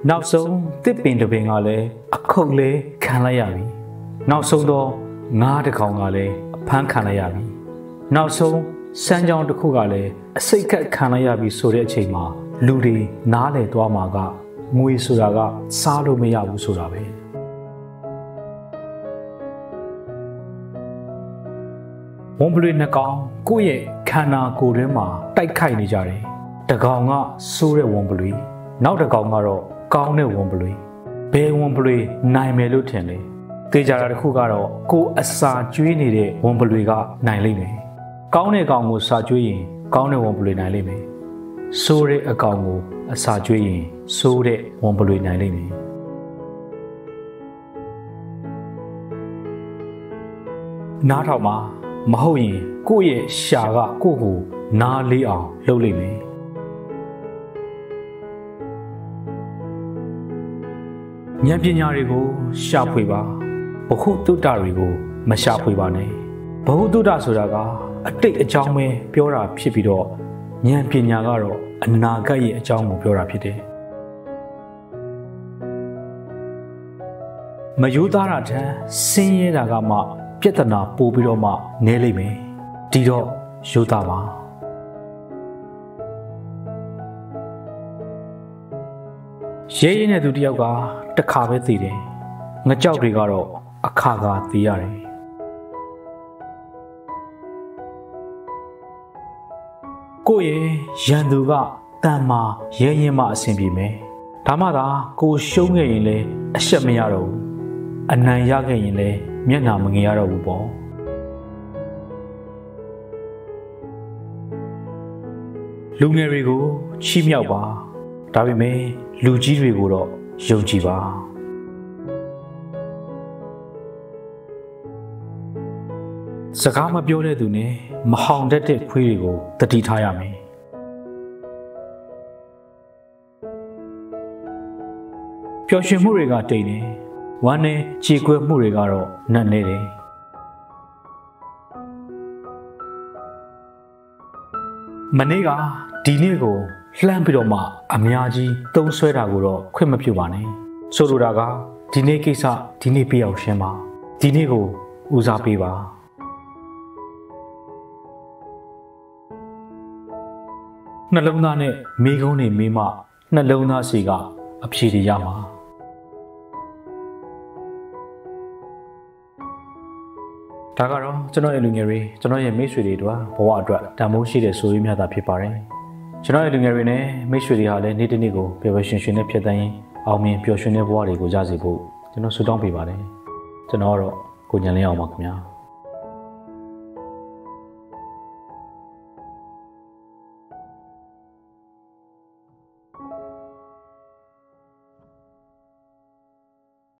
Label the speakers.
Speaker 1: နောက်ဆုံးတစ်ပင်တစ်ပင်ကလည်းအခုတ်လေးခံလိုက်ရပြီနောက်ဆုံးတော့ငါးတစ်ကောင်ကလည်းအဖမ်းခံလိုက်ရပြီနောက်ဆုံးစမ်းကြောင်းတစ်ခုကလည်းအစိတ်ကက်ခံလိုက်ရပြီဆိုတဲ့အချိန်မှာလူတွေနားလည်သွားမှာကငွေဆိုတာကစားလို့မရဘူးဆိုတာပဲဝံပလွေနှစ်ကောင်ကိုယ့်ရဲ့ခန္ဓာကိုယ်ထဲမှာတိုက်ခိုက်နေကြတယ်တကောင်ကဆိုးတဲ့ဝံပလွေနောက်တကောင်ကတော့ကောင်းတဲ့ဝံပလွေဘယ်ဝံပလွေနိုင်မယ်လို့ထင်လဲတေချာတာတစ်ခုကတော့ကိုယ်အစာကျွေးနေတဲ့ဝံပလွေကနိုင်လိမ့်မယ်ကောင်းတဲ့ကောင်ကိုစာကျွေးရင်ကောင်းတဲ့ဝံပလွေနိုင်လိမ့်မယ်ဆိုးတဲ့အကောင်ကိုအစာကျွေးရင်ဆိုးတဲ့ဝံပလွေနိုင်လိမ့်မယ်နားထောင်မှာမဟုတ်ရင်ကိုယ့်ရဲ့ရှာကကိုယ့်ကိုနားလေးအောင်လုပ်လိမ့်မယ်ဉာဏ်ပညာတွေကိုရှာဖွေပါဘဟုတုတ္တတွေကိုမရှာဖွေပါနဲ့ဘဟုတုတ္တဆိုတာကအတိတ်အကြောင်းပဲပြောတာဖြစ်ပြီးတော့ဉာဏ်ပညာကတော့အနာဂတ်ရဲ့အကြောင်းကိုပြောတာဖြစ်တယ်မယိုးသားတာတန်းဆင်းရဲတာကမှပြဿနာပို့ပြီးတော့မှနည်းလိမ့်မယ်ဒီတော့ယိုးသားပါရဲရဲနဲ့သူတယောက်ကတစ်ခါပဲသိတယ်ငကြောက်တွေကတော့အခါခါသိရတယ်ကိုယ့်ရဲ့ရန်သူကတန်မာရဲရင်မှအဆင်ပြေမယ်ဒါမှသာကိုရှုံးခဲ့ရင်လည်းအရှက်မရတော့ဘူးအနိုင်ရခဲ့ရင်လည်းမျက်နှာမငယ်ရတော့ဘူးပေါ့လူငယ်တွေကိုချီးမြှောက်ပါဒါပေမဲ့လူကြီးတွေကိုတော့ယုံကြည်ပါစကားမပြောတဲ့သူနဲ့မဟောင်တတ်တဲ့ခွေးတွေကိုတတိထားရမယ်ပျော်ရွှင်မှုတွေကတိတ်နေဝမ်းနဲ့ကြေကွဲမှုတွေကတော့နတ်နေတယ်မနေ့ကဒီနေ့ကိုလှမ်းပြီးတော့မှအများကြီးသုံးဆွဲတာကိုတော့ခွင့်မပြုပါနဲ့ဆိုလိုတာကဒီနေ့ကိစ္စဒီနေ့ပြအောင်ရှင်းပါဒီနေ့ကိုဦးစားပေးပါနှလုံးသားနဲ့မိကုံးနေမိမနှလုံးသားစီကအဖြေတွေရမှာဒါကတော့ကျွန်တော်ရဲ့လူငယ်တွေကျွန်တော်ရဲ့မိတ်ဆွေတွေတို့ဘဝအတွက်တန်ဖိုးရှိတဲ့ဆိုရင်းများတာဖြစ်ပါတယ်ကျွန်တော်ရဲ့လူငယ်တွေနဲ့မိတ်ဆွေတွေဟာလည်းနေ့တစ်နေ့ကိုပျော်ပျော်ရွှင်ရွှင်နဲ့ဖြတ်သန်းရင်အောင်မြင်ပျော်ရွှင်တဲ့ဘဝတွေကိုရစေဖို့ကျွန်တော်ဆုတောင်းပေးပါတယ်ကျွန်တော်ကတော့ကိုဉာဏ်လင်းအောင်ပါခင်ဗျာ